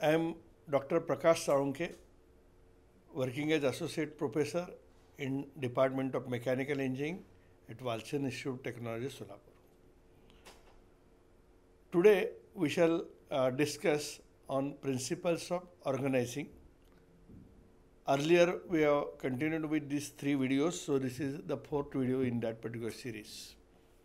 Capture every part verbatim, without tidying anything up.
I am Doctor P V Salunke, working as Associate Professor in Department of Mechanical Engineering at Walchand Institute of Technology, Solapur. Today we shall uh, discuss on principles of organizing. Earlier we have continued with these three videos, so this is the fourth video in that particular series.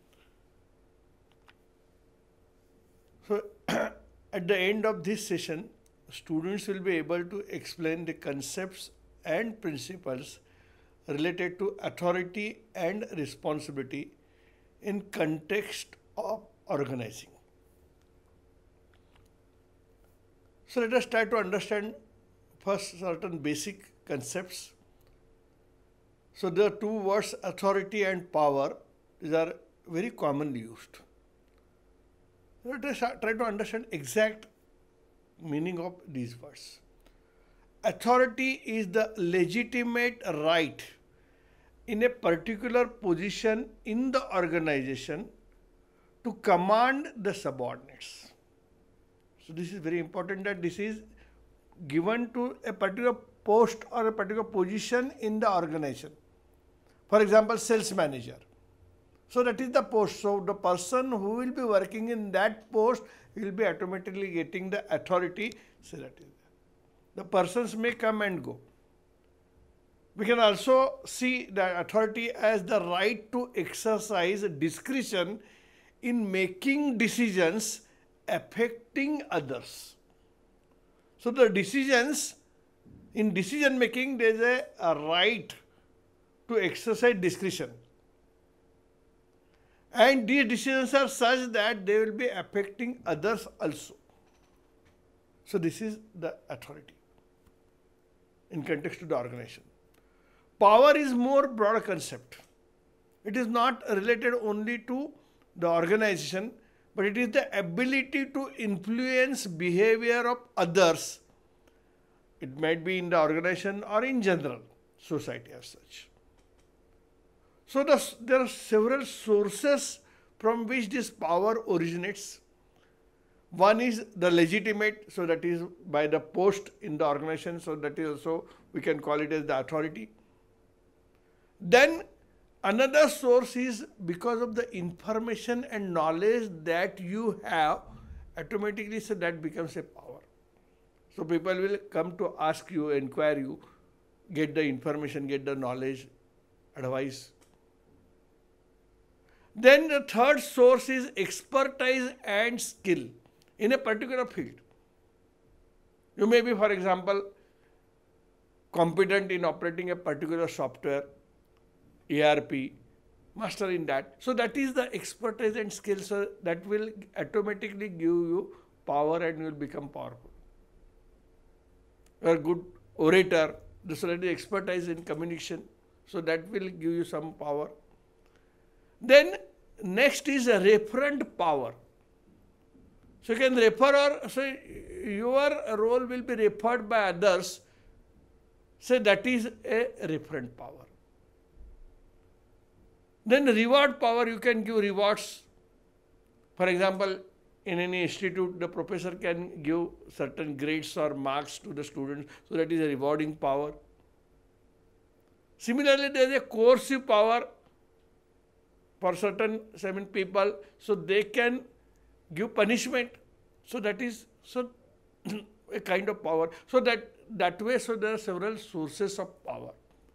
So at the end of this session, students will be able to explain the concepts and principles related to authority and responsibility in context of organizing. So let us try to understand first certain basic concepts. So there are two words, authority and power. These are very commonly used. Let us try to understand exact meaning of these words. Authority is the legitimate right in a particular position in the organization to command the subordinates. So this is very important, that this is given to a particular post or a particular position in the organization. For example, sales manager. So that is the post. So the person who will be working in that post will be automatically getting the authority. So that is there. The persons may come and go. We can also see the authority as the right to exercise discretion in making decisions affecting others. So the decisions, in decision making, there is a, a right to exercise discretion. And these decisions are such that they will be affecting others also. So this is the authority in context to the organization. Power is more broad concept. It is not related only to the organization, but it is the ability to influence behavior of others. It might be in the organization or in general society as such. So the, there are several sources from which this power originates. One is the legitimate, so that is by the post in the organization, so that is also we can call it as the authority. Then another source is because of the information and knowledge that you have, automatically so that becomes a power. So people will come to ask you, inquire you, get the information, get the knowledge, advice. Then the third source is expertise and skill in a particular field. You may be, for example, competent in operating a particular software, E R P, master in that. So that is the expertise and skill, so that will automatically give you power and you will become powerful. You are a good orator, this is the expertise in communication, so that will give you some power. Then next is a referent power. So you can refer, or so your role will be referred by others. So that is a referent power. Then reward power, you can give rewards. For example, in any institute, the professor can give certain grades or marks to the students. So that is a rewarding power. Similarly, there is a coercive power for certain seven people, so they can give punishment. So that is so a kind of power. So that that way, so there are several sources of power.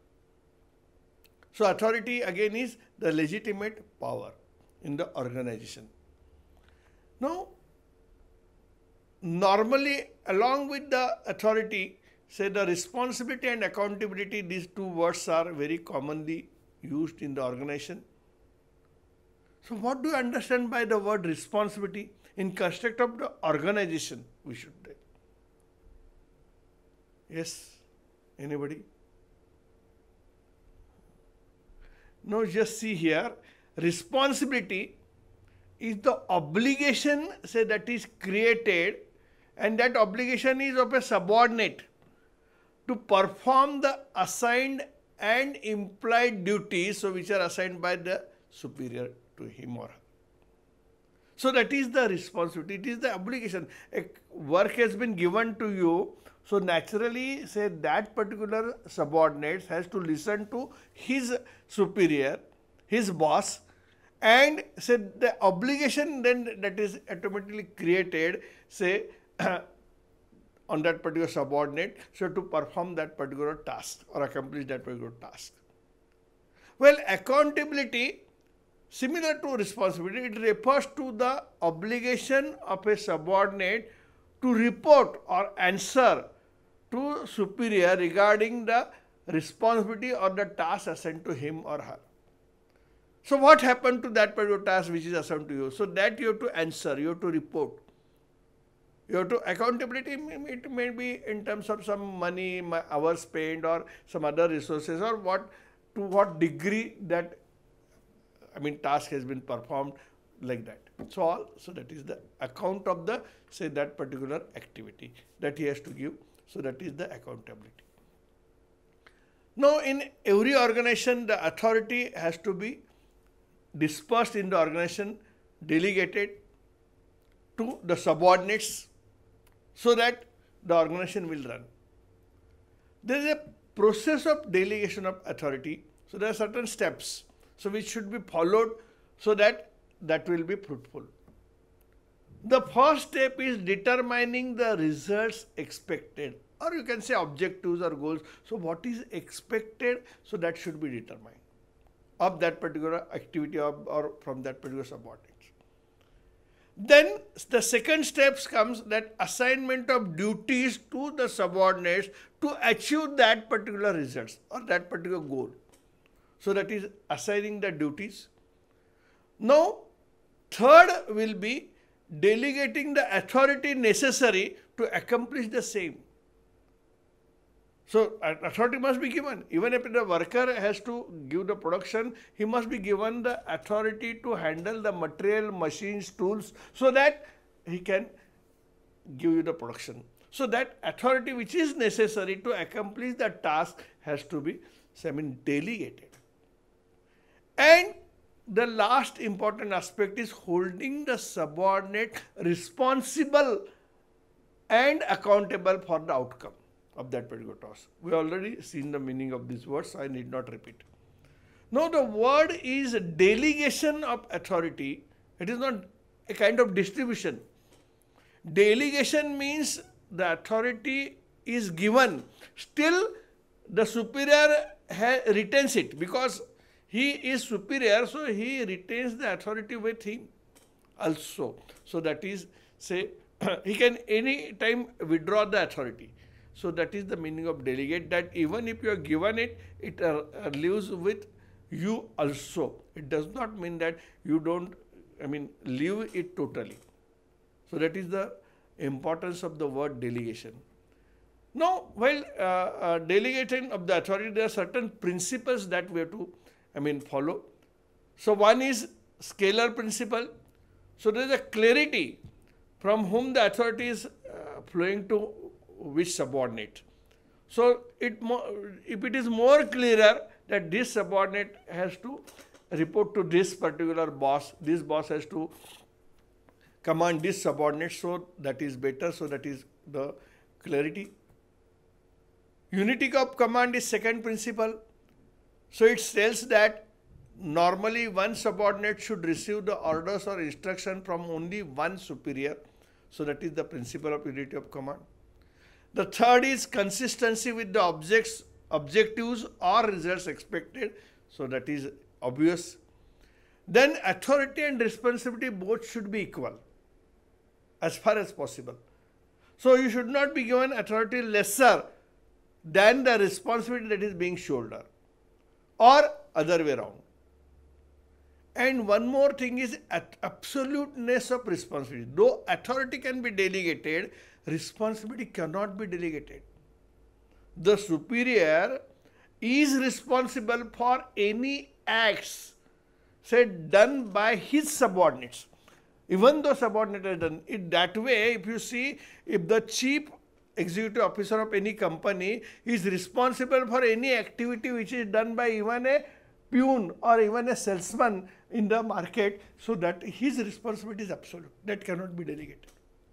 So authority again is the legitimate power in the organization. Now, normally along with the authority, say the responsibility and accountability, these two words are very commonly used in the organization. So what do you understand by the word responsibility in construct of the organization, we should say? Yes, anybody? Now just see here, responsibility is the obligation, say, that is created, and that obligation is of a subordinate to perform the assigned and implied duties, so which are assigned by the superior to him or her. So that is the responsibility, it is the obligation. A work has been given to you, so naturally say that particular subordinate has to listen to his superior, his boss, and say the obligation then that is automatically created, say on that particular subordinate, so to perform that particular task or accomplish that particular task. Well, accountability, similar to responsibility, it refers to the obligation of a subordinate to report or answer to superior regarding the responsibility or the task assigned to him or her. So what happened to that particular task which is assigned to you? So that you have to answer, you have to report. You have to accountability, it may be in terms of some money, hours spent or some other resources, or what, to what degree that, I mean, task has been performed, like that. So all, so that is the account of the, say, that particular activity that he has to give. So that is the accountability. Now in every organization, the authority has to be dispersed in the organization, delegated to the subordinates, so that the organization will run. There is a process of delegation of authority. So there are certain steps, so which should be followed so that that will be fruitful. The first step is determining the results expected, or you can say objectives or goals. So what is expected, so that should be determined of that particular activity or, or from that particular subordinate. Then the second steps comes that assignment of duties to the subordinates to achieve that particular results or that particular goal. So that is assigning the duties. Now third will be delegating the authority necessary to accomplish the same. So authority must be given. Even if the worker has to give the production, he must be given the authority to handle the material, machines, tools, so that he can give you the production. So that authority which is necessary to accomplish the task has to be, I mean, delegated. And the last important aspect is holding the subordinate responsible and accountable for the outcome of that particular task. We already seen the meaning of these words, so I need not repeat. Now the word is delegation of authority. It is not a kind of distribution. Delegation means the authority is given. Still the superior retains it because he is superior, so he retains the authority with him also. So that is, say, he can any time withdraw the authority. So that is the meaning of delegate, that even if you are given it, it uh, lives with you also. It does not mean that you don't, I mean, leave it totally. So that is the importance of the word delegation. Now, while uh, uh, delegating of the authority, there are certain principles that we have to, I mean, follow. So one is scalar principle. So there is a clarity from whom the authority is uh, flowing to which subordinate. So it if it is more clearer that this subordinate has to report to this particular boss, this boss has to command this subordinate, so that is better, so that is the clarity. Unity of command is second principle. So it tells that normally one subordinate should receive the orders or instruction from only one superior. So that is the principle of unity of command. The third is consistency with the objects, objectives or results expected. So that is obvious. Then authority and responsibility both should be equal as far as possible. So you should not be given authority lesser than the responsibility that is being shouldered, or other way around. And one more thing is absoluteness of responsibility. Though authority can be delegated, responsibility cannot be delegated. The superior is responsible for any acts, say, done by his subordinates. Even though subordinate has done it that way, if you see, if the chief executive officer of any company is responsible for any activity which is done by even a peon or even a salesman in the market, so that his responsibility is absolute. That cannot be delegated.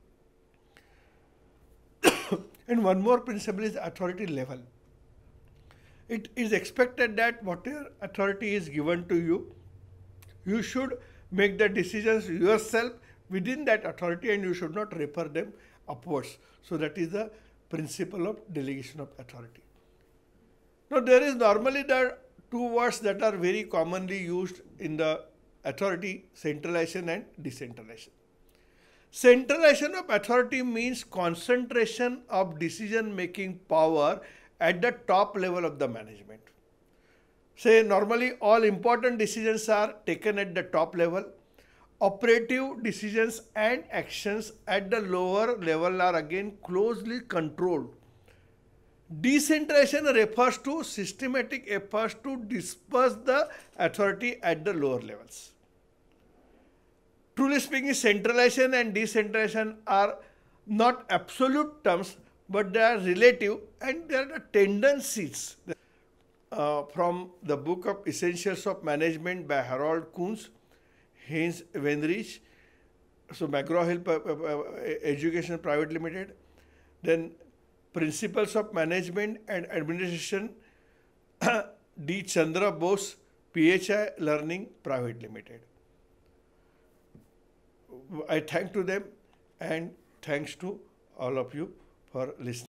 And one more principle is authority level. It is expected that whatever authority is given to you, you should make the decisions yourself within that authority, and you should not refer them upwards. So that is the principle of delegation of authority. Now there is normally the two words that are very commonly used in the authority: centralization and decentralization. Centralization of authority means concentration of decision making power at the top level of the management. Say normally all important decisions are taken at the top level. Operative decisions and actions at the lower level are again closely controlled. Decentralization refers to systematic efforts to disperse the authority at the lower levels. Truly speaking, centralization and decentralization are not absolute terms, but they are relative, and they are the tendencies. Uh, from the book of Essentials of Management by Harold Kuhns, Heinz Weinreich, so McGraw-Hill Education Private Limited, then Principles of Management and Administration, D. Chandra Bose, P H I Learning Private Limited. I thank to them, and thanks to all of you for listening.